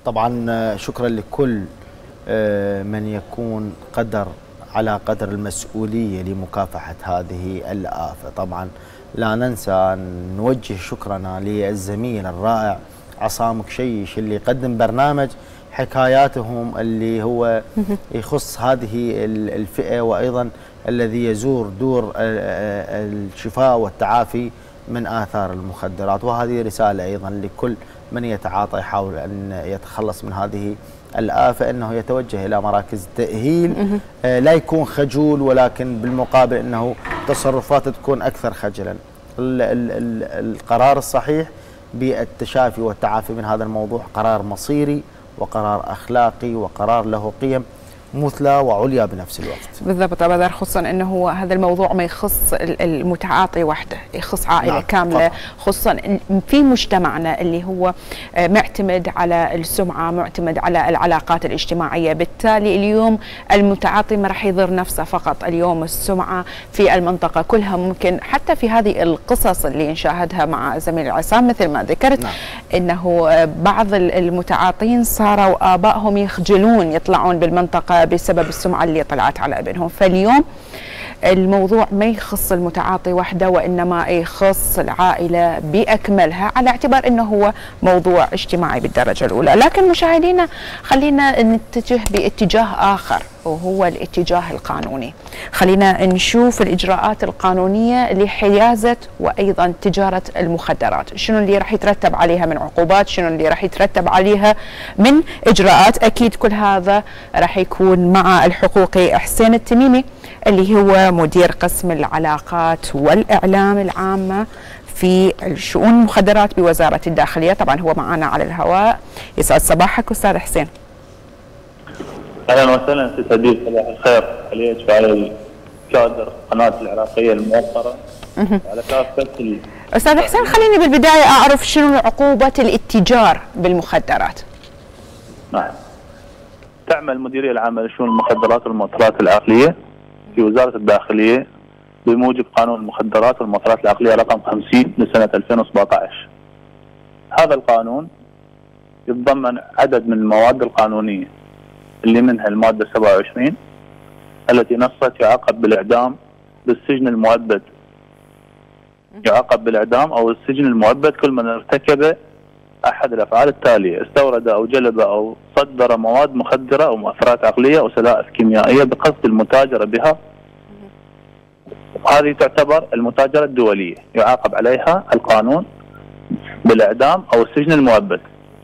طبعا شكرا لكل من يكون على قدر المسؤولية لمكافحة هذه الآفة. طبعا لا ننسى أن نوجه شكرنا للزميل الرائع عصام كشيش اللي قدم برنامج حكاياتهم اللي هو يخص هذه الفئة، وأيضا الذي يزور دور الشفاء والتعافي من آثار المخدرات. وهذه رسالة أيضا لكل من يتعاطى يحاول أن يتخلص من هذه الآفة، أنه يتوجه إلى مراكز تأهيل، لا يكون خجول، ولكن بالمقابل أنه تصرفاته تكون أكثر خجلا. القرار الصحيح بالتشافي والتعافي من هذا الموضوع قرار مصيري وقرار أخلاقي وقرار له قيم مثلى وعليا بنفس الوقت. بالضبط أبدا، خصوصا أنه هذا الموضوع ما يخص المتعاطي وحده، يخص عائلة نعم كاملة، خصوصا في مجتمعنا اللي هو معتمد على السمعة، معتمد على العلاقات الاجتماعية. بالتالي اليوم المتعاطي ما راح يضر نفسه فقط، اليوم السمعة في المنطقة كلها ممكن، حتى في هذه القصص اللي نشاهدها مع زميل عصام مثل ما ذكرت نعم. أنه بعض المتعاطين صاروا آبائهم يخجلون يطلعون بالمنطقة بسبب السمعة اللي طلعت على ابنهم. فاليوم الموضوع ما يخص المتعاطي وحده، وإنما يخص العائلة بأكملها، على اعتبار أنه هو موضوع اجتماعي بالدرجة الأولى. لكن مشاهدينا خلينا نتجه باتجاه آخر، وهو الاتجاه القانوني. خلينا نشوف الإجراءات القانونية لحيازة وأيضا تجارة المخدرات، شنو اللي راح يترتب عليها من عقوبات، شنو اللي راح يترتب عليها من إجراءات. أكيد كل هذا راح يكون مع الحقوقي حسين التميمي اللي هو مدير قسم العلاقات والإعلام العامة في الشؤون المخدرات بوزارة الداخلية. طبعا هو معنا على الهواء. يسعد صباحك أستاذ حسين. اهلا وسهلا استاذ هدير، صباح الخير عليك وعلى كادر قناه العراقيه الموقره على كافه استاذ حسين، خليني بالبدايه اعرف شنو عقوبه الاتجار بالمخدرات. نعم. تعمل المديريه العامه لشؤون المخدرات والمعطلات العقليه في وزاره الداخليه بموجب قانون المخدرات والمعطلات العقليه رقم 50 لسنه 2017. هذا القانون يتضمن عدد من المواد القانونيه اللي منها المادة 27 التي نصت يعاقب بالإعدام بالسجن المؤبد، يعاقب بالإعدام أو السجن المؤبد كل من ارتكب أحد الأفعال التالية: استورد أو جلب أو صدر مواد مخدرة أو مؤثرات عقلية أو سلائف كيميائية بقصد المتاجرة بها. هذه تعتبر المتاجرة الدولية، يعاقب عليها القانون بالإعدام أو السجن المؤبد.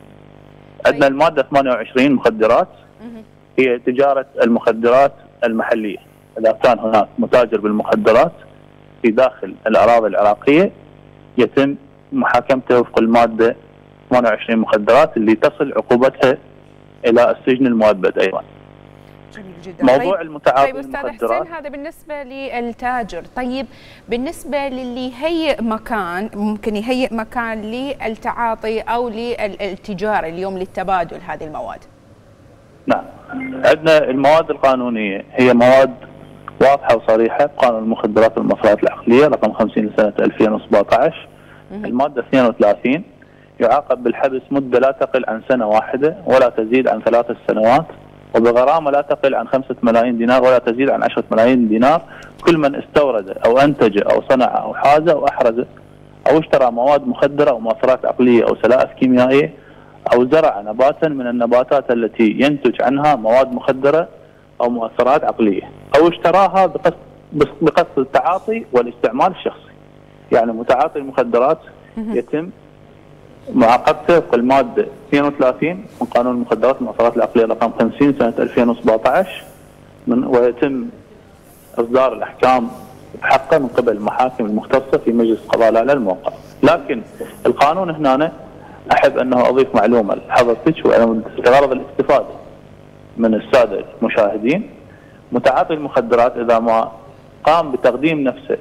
عندنا المادة 28 مخدرات، هي تجارة المخدرات المحلية. إذا كان هناك متاجر بالمخدرات في داخل الأراضي العراقية يتم محاكمته وفق المادة 28 مخدرات اللي تصل عقوبتها إلى السجن المؤبد أيضا. جميل جدا. موضوع المتعاطي بالمخدرات. طيب أستاذ حسين، هذا بالنسبة للتاجر. طيب بالنسبة للي يهيئ مكان، ممكن يهيئ مكان للتعاطي أو للتجارة اليوم للتبادل هذه المواد؟ نعم. عندنا المواد القانونية هي مواد واضحة وصريحة بقانون المخدرات والمؤثرات العقلية رقم 50 لسنة 2017. المادة 32 يعاقب بالحبس مدة لا تقل عن سنة واحدة ولا تزيد عن 3 سنوات، وبغرامة لا تقل عن 5 ملايين دينار ولا تزيد عن 10 ملايين دينار كل من استورد أو أنتج أو صنع أو حاز أو أحرز أو اشترى مواد مخدرة أو مؤثرات عقلية أو سلائف كيميائية أو زرع نباتا من النباتات التي ينتج عنها مواد مخدرة أو مؤثرات عقلية أو اشتراها بقصد التعاطي والاستعمال الشخصي. يعني متعاطي المخدرات يتم معاقبته وفق المادة 32 من قانون المخدرات والمؤثرات العقلية رقم 50 سنة 2017 ويتم إصدار الأحكام بحقه من قبل المحاكم المختصة في مجلس القضاء الأعلى الموقع. لكن القانون هنا أحب أنه أضيف معلومة لحضرتك لغرض الاستفادة من السادة المشاهدين. متعاطي المخدرات إذا ما قام بتقديم نفسه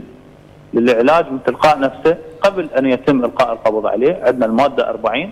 للعلاج من تلقاء نفسه قبل أن يتم إلقاء القبض عليه، عندنا المادة 40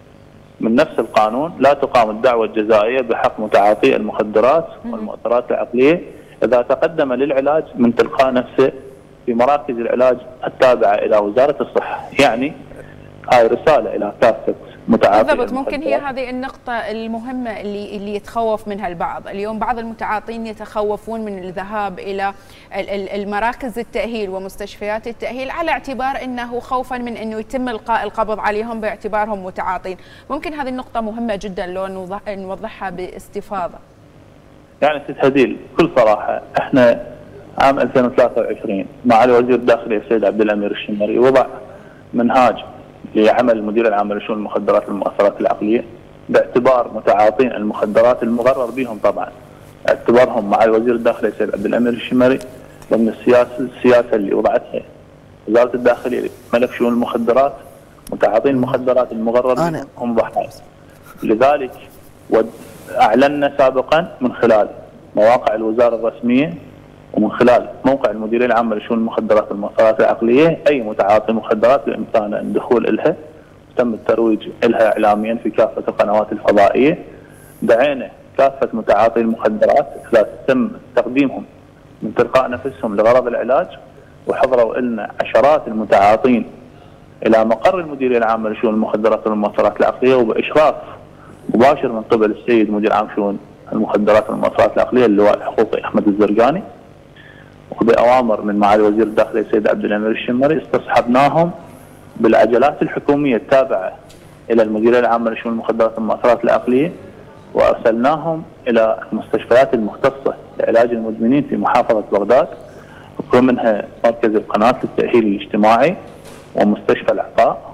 من نفس القانون: لا تقام الدعوة الجزائية بحق متعاطي المخدرات والمؤثرات العقلية إذا تقدم للعلاج من تلقاء نفسه في مراكز العلاج التابعة إلى وزارة الصحة. يعني هاي رسالة إلى كافة متعاطي بالضبط. ممكن هي هذه النقطة المهمة اللي يتخوف منها البعض. اليوم بعض المتعاطين يتخوفون من الذهاب إلى المراكز التأهيل ومستشفيات التأهيل على اعتبار أنه خوفا من أنه يتم إلقاء القبض عليهم باعتبارهم متعاطين. ممكن هذه النقطة مهمة جدا لو نوضحها باستفاضة. يعني ست هديل بكل صراحة احنا عام 2023 مع الوزير الداخلي السيد عبد الأمير الشمري وضع منهاج لعمل المدير العام لشؤون المخدرات والمؤثرات العقلية باعتبار متعاطين المخدرات المغرر بهم طبعا اعتبارهم مع الوزير الداخلي السيد عبد الأمير الشمري ضمن السياسة اللي وضعتها وزارة الداخلية لملف شؤون المخدرات. متعاطين المخدرات المغرر بهم هم ضحايا. لذلك أعلنا سابقا من خلال مواقع الوزارة الرسمية ومن خلال موقع المديرية العامة لشؤون المخدرات والمؤثرات العقلية أي متعاطي مخدرات بإمكانه الدخول إلها. تم الترويج إلها إعلاميا في كافة القنوات الفضائية. دعينا كافة متعاطي المخدرات خلال تم تقديمهم من تلقاء نفسهم لغرض العلاج، وحضروا لنا عشرات المتعاطين إلى مقر المديرية العامة لشؤون المخدرات والمؤثرات العقلية وبإشراف مباشر من قبل السيد مدير عام شؤون المخدرات والمؤثرات العقلية اللواء الحقوقي أحمد الزرقاني، وبأوامر من معالي وزير الداخلية السيد عبد الأمير الشمري استصحبناهم بالعجلات الحكومية التابعة إلى المديرية العامة لشؤون المخدرات والمؤثرات العقلية، وأرسلناهم إلى المستشفيات المختصة لعلاج المدمنين في محافظة بغداد، ومنها مركز القناة للتأهيل الاجتماعي ومستشفى العطاء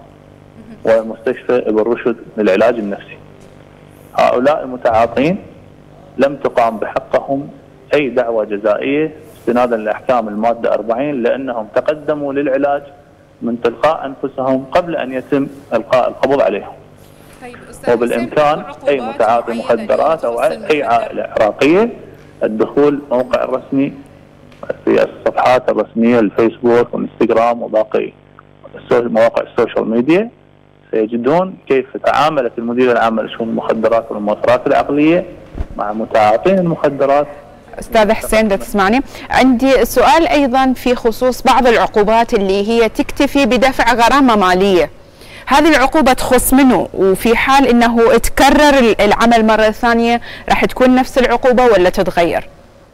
ومستشفى ابن رشد للعلاج النفسي. هؤلاء المتعاطين لم تقام بحقهم أي دعوى جزائية استنادا لأحكام المادة 40 لأنهم تقدموا للعلاج من تلقاء أنفسهم قبل أن يتم إلقاء القبض عليهم. طيب وبالإمكان أي متعاطي مخدرات أو أي عائلة عراقية الدخول موقع الرسمي في الصفحات الرسمية الفيسبوك والانستغرام وباقي مواقع السوشيال ميديا، سيجدون كيف تعاملت المديرية العامة لشؤون المخدرات والمؤثرات العقلية مع متعاطين المخدرات. أستاذ حسين ده تسمعني، عندي سؤال أيضا في خصوص بعض العقوبات اللي هي تكتفي بدفع غرامة مالية. هذه العقوبة تخص منه؟ وفي حال أنه تكرر العمل مرة ثانية راح تكون نفس العقوبة ولا تتغير؟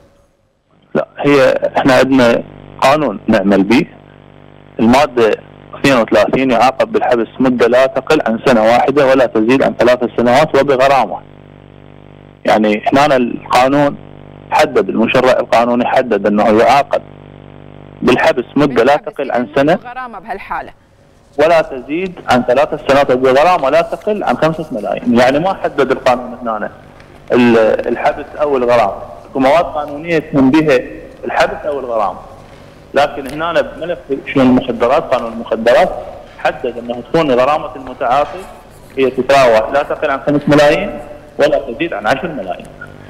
لا، هي احنا عندنا قانون نعمل به، المادة 32 يعاقب بالحبس مدة لا تقل عن سنة واحدة ولا تزيد عن 3 سنوات وبغرامة. يعني هنا القانون حدد، المشرع القانوني حدد انه يعاقب بالحبس مدة لا تقل عن سنة غرامة بهالحالة ولا تزيد عن 3 سنوات وبغرامة لا تقل عن 5 ملايين. يعني ما حدد القانون هنا الحبس او الغرامة، مواد قانونية تهم بها الحبس او الغرامة، لكن هنا بملف شؤون المخدرات قانون المخدرات حدد انه تكون غرامة المتعاطي هي تتراوح لا تقل عن 5 ملايين ولا تزيد عن 10 ملايين.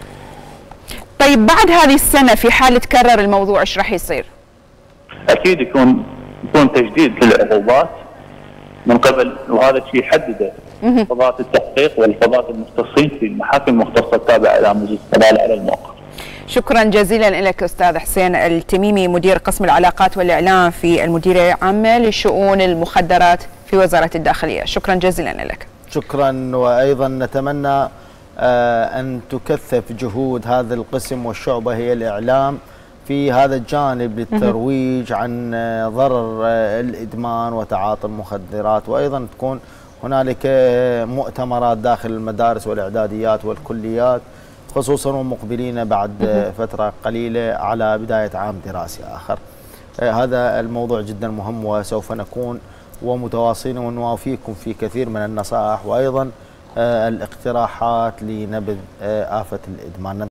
طيب بعد هذه السنة في حال تكرر الموضوع ايش راح يصير؟ اكيد يكون تجديد للعقوبات من قبل، وهذا الشيء يحدده قضاة التحقيق والقضاة المختصين في المحاكم المختصة التابعة الى مجلس العدالة على الموقع. شكرا جزيلا لك أستاذ حسين التميمي، مدير قسم العلاقات والإعلام في المديرية العامة لشؤون المخدرات في وزارة الداخلية. شكرا جزيلا لك. شكرا. وأيضا نتمنى أن تكثف جهود هذا القسم والشعبة هي الإعلام في هذا الجانب للترويج عن ضرر الإدمان وتعاطي المخدرات، وأيضا تكون هنالك مؤتمرات داخل المدارس والإعداديات والكليات، خصوصا ومقبلين بعد فترة قليلة على بداية عام دراسي آخر. هذا الموضوع جدا مهم، وسوف نكون ومتواصلين ونوافيكم في كثير من النصائح وأيضا الاقتراحات لنبذ آفة الإدمان.